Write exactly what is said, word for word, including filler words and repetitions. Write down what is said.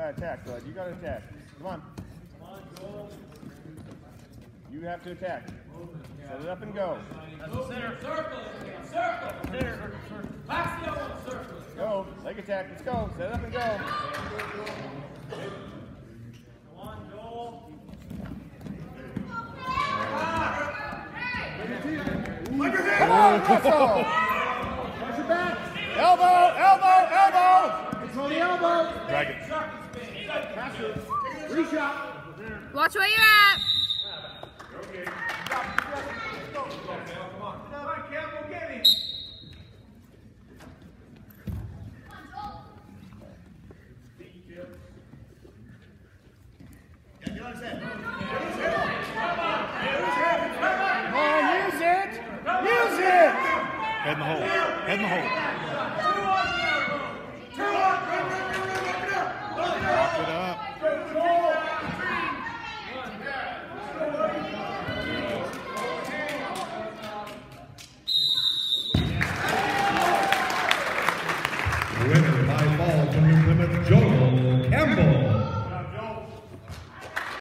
gotta attack, bud. You gotta attack. Come on. Come on, Joel. You have to attack. Set it up and go. That's the center. Circle it. Circle. Center. Pass the other one. Circle it. Go. Leg attack. Let's go. Set it up and go. Come on, Joel. Come on, Russell. Push it back. Elbow, elbow, elbow. Control the elbow. Drag it. Pass it. Reshot. Watch where you're at. Okay. Come on. Come on, Campbell, get him. Come on, use it. Use it. Head in the hole. Head in the hole.